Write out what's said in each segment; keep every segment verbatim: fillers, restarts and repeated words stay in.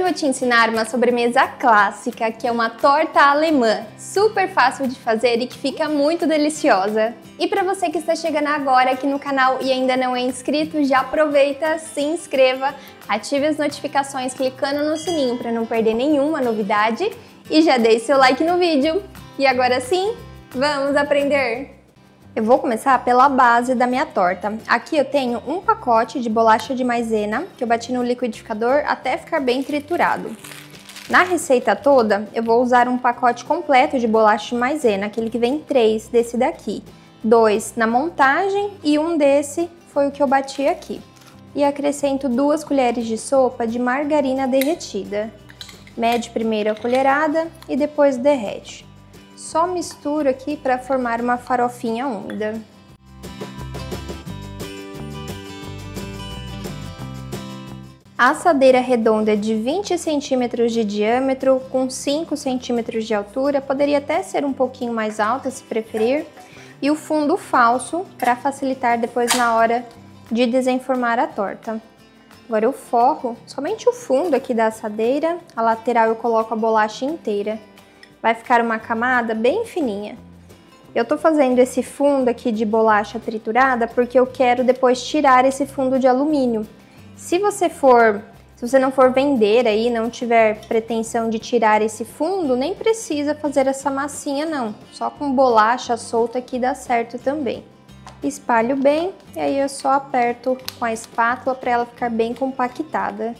vou te ensinar uma sobremesa clássica, que é uma torta alemã, super fácil de fazer e que fica muito deliciosa. E para você que está chegando agora aqui no canal e ainda não é inscrito, já aproveita, se inscreva, ative as notificações clicando no sininho para não perder nenhuma novidade e já deixe seu like no vídeo. E agora sim, vamos aprender! Eu vou começar pela base da minha torta. Aqui eu tenho um pacote de bolacha de maisena, que eu bati no liquidificador até ficar bem triturado. Na receita toda, eu vou usar um pacote completo de bolacha de maisena, aquele que vem três desse daqui. Dois na montagem e um desse foi o que eu bati aqui. E acrescento duas colheres de sopa de margarina derretida. Mede primeiro a colherada e depois derrete. Só misturo aqui para formar uma farofinha úmida. A assadeira redonda de vinte centímetros de diâmetro com cinco centímetros de altura, poderia até ser um pouquinho mais alta se preferir, e o fundo falso para facilitar depois na hora de desenformar a torta. Agora eu forro somente o fundo aqui da assadeira, a lateral eu coloco a bolacha inteira. Vai ficar uma camada bem fininha. Eu tô fazendo esse fundo aqui de bolacha triturada porque eu quero depois tirar esse fundo de alumínio. Se você for, se você não for vender aí, não tiver pretensão de tirar esse fundo, nem precisa fazer essa massinha não. Só com bolacha solta aqui dá certo também. Espalho bem e aí eu só aperto com a espátula para ela ficar bem compactada.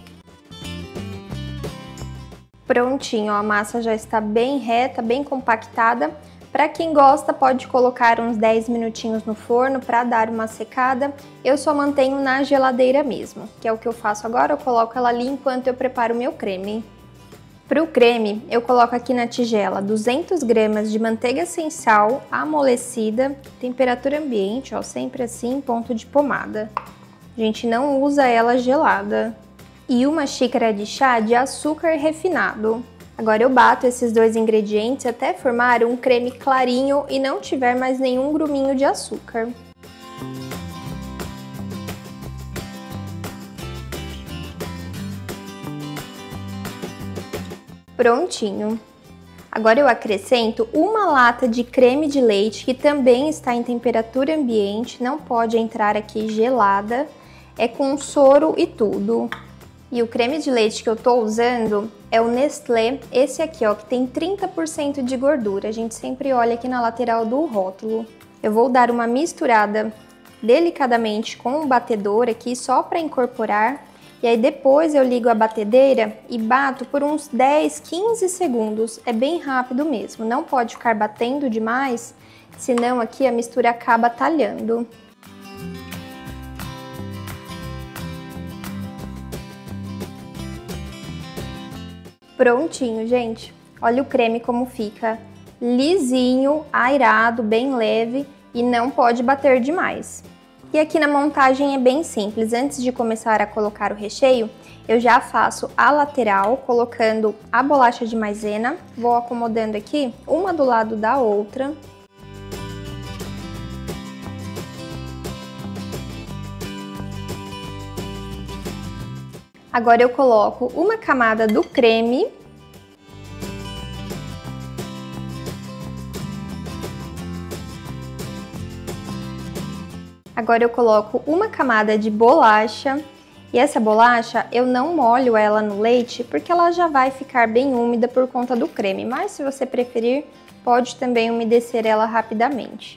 Prontinho, ó, a massa já está bem reta, bem compactada. Para quem gosta, pode colocar uns dez minutinhos no forno para dar uma secada. Eu só mantenho na geladeira mesmo, que é o que eu faço agora. Eu coloco ela ali enquanto eu preparo o meu creme. Para o creme, eu coloco aqui na tigela duzentas gramas de manteiga sem sal, amolecida, temperatura ambiente, ó, sempre assim, ponto de pomada. A gente não usa ela gelada. E uma xícara de chá de açúcar refinado. Agora eu bato esses dois ingredientes até formar um creme clarinho e não tiver mais nenhum gruminho de açúcar. Prontinho. Agora eu acrescento uma lata de creme de leite que também está em temperatura ambiente, não pode entrar aqui gelada, é com soro e tudo. E o creme de leite que eu tô usando é o Nestlé, esse aqui, ó, que tem trinta por cento de gordura. A gente sempre olha aqui na lateral do rótulo. Eu vou dar uma misturada delicadamente com o batedor aqui, só para incorporar. E aí depois eu ligo a batedeira e bato por uns dez, quinze segundos. É bem rápido mesmo, não pode ficar batendo demais, senão aqui a mistura acaba talhando. Prontinho, gente. Olha o creme como fica. Lisinho, airado, bem leve e não pode bater demais. E aqui na montagem é bem simples. Antes de começar a colocar o recheio, eu já faço a lateral colocando a bolacha de maisena. Vou acomodando aqui, uma do lado da outra. Agora eu coloco uma camada do creme. Agora eu coloco uma camada de bolacha. E essa bolacha eu não molho ela no leite porque ela já vai ficar bem úmida por conta do creme. Mas se você preferir, pode também umedecer ela rapidamente.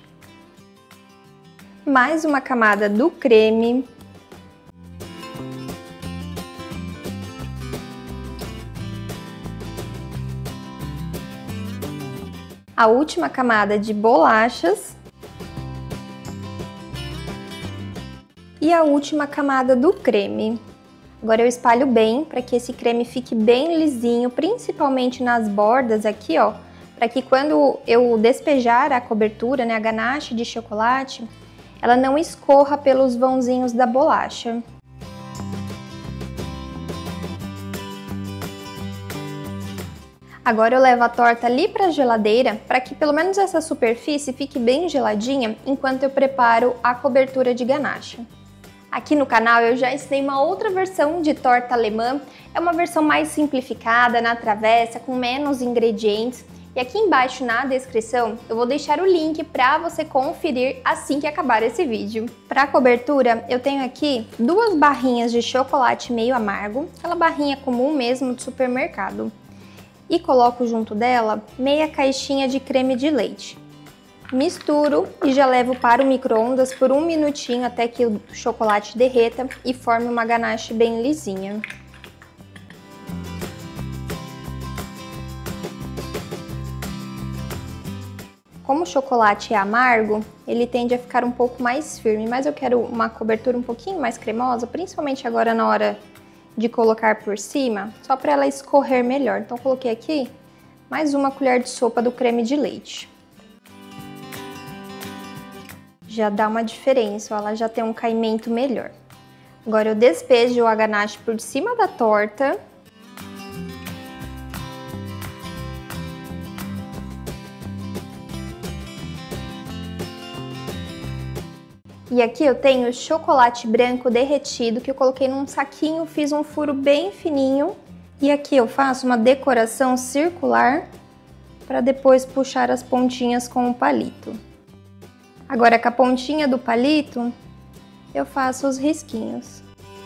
Mais uma camada do creme. A última camada de bolachas e a última camada do creme. Agora eu espalho bem para que esse creme fique bem lisinho, principalmente nas bordas aqui, ó, para que quando eu despejar a cobertura, né, a ganache de chocolate, ela não escorra pelos vãozinhos da bolacha. Agora eu levo a torta ali para a geladeira para que pelo menos essa superfície fique bem geladinha enquanto eu preparo a cobertura de ganache. Aqui no canal eu já ensinei uma outra versão de torta alemã, é uma versão mais simplificada, na travessa, com menos ingredientes. E aqui embaixo na descrição eu vou deixar o link para você conferir assim que acabar esse vídeo. Para a cobertura eu tenho aqui duas barrinhas de chocolate meio amargo, aquela barrinha comum mesmo de supermercado. E coloco junto dela meia caixinha de creme de leite. Misturo e já levo para o micro-ondas por um minutinho até que o chocolate derreta e forme uma ganache bem lisinha. Como o chocolate é amargo, ele tende a ficar um pouco mais firme, mas eu quero uma cobertura um pouquinho mais cremosa, principalmente agora na hora de colocar por cima, só para ela escorrer melhor. Então coloquei aqui mais uma colher de sopa do creme de leite. Já dá uma diferença, ela já tem um caimento melhor. Agora eu despejo a ganache por cima da torta. E aqui eu tenho chocolate branco derretido que eu coloquei num saquinho, fiz um furo bem fininho. E aqui eu faço uma decoração circular para depois puxar as pontinhas com o palito. Agora com a pontinha do palito, eu faço os risquinhos.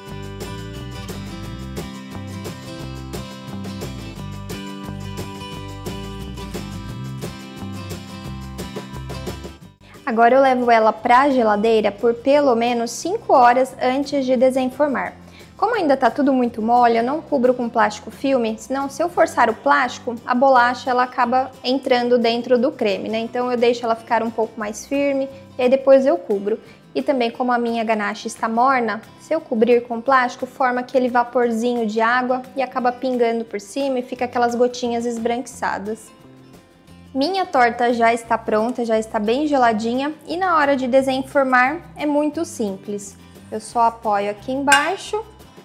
Agora eu levo ela para a geladeira por pelo menos cinco horas antes de desenformar. Como ainda tá tudo muito mole, eu não cubro com plástico filme, senão se eu forçar o plástico, a bolacha ela acaba entrando dentro do creme, né? Então eu deixo ela ficar um pouco mais firme e aí depois eu cubro. E também como a minha ganache está morna, se eu cobrir com plástico, forma aquele vaporzinho de água e acaba pingando por cima e fica aquelas gotinhas esbranquiçadas. Minha torta já está pronta, já está bem geladinha e na hora de desenformar é muito simples. Eu só apoio aqui embaixo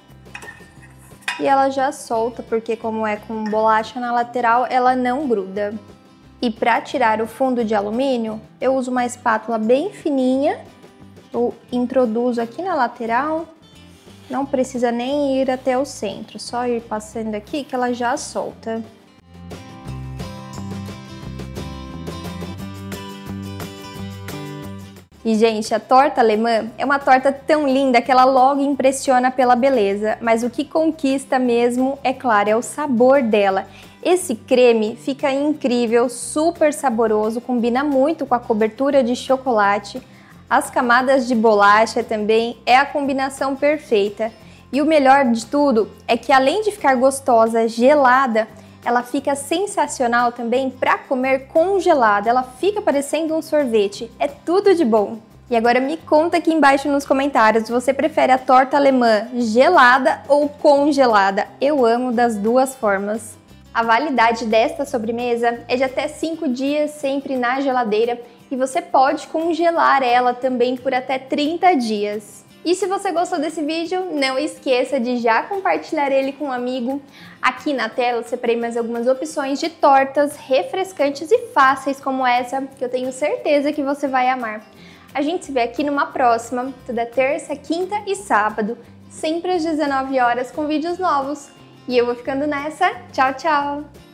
e ela já solta, porque como é com bolacha na lateral, ela não gruda. E para tirar o fundo de alumínio, eu uso uma espátula bem fininha, eu introduzo aqui na lateral, não precisa nem ir até o centro, só ir passando aqui que ela já solta. E, gente, a torta alemã é uma torta tão linda que ela logo impressiona pela beleza, mas o que conquista mesmo, é claro, é o sabor dela. Esse creme fica incrível, super saboroso, combina muito com a cobertura de chocolate, as camadas de bolacha também, é a combinação perfeita. E o melhor de tudo é que além de ficar gostosa, gelada, ela fica sensacional também para comer congelada, ela fica parecendo um sorvete, é tudo de bom. E agora me conta aqui embaixo nos comentários, você prefere a torta alemã gelada ou congelada? Eu amo das duas formas. A validade desta sobremesa é de até cinco dias, sempre na geladeira, e você pode congelar ela também por até trinta dias. E se você gostou desse vídeo, não esqueça de já compartilhar ele com um amigo. Aqui na tela eu separei mais algumas opções de tortas refrescantes e fáceis como essa, que eu tenho certeza que você vai amar. A gente se vê aqui numa próxima, toda terça, quinta e sábado, sempre às dezenove horas com vídeos novos. E eu vou ficando nessa. Tchau, tchau!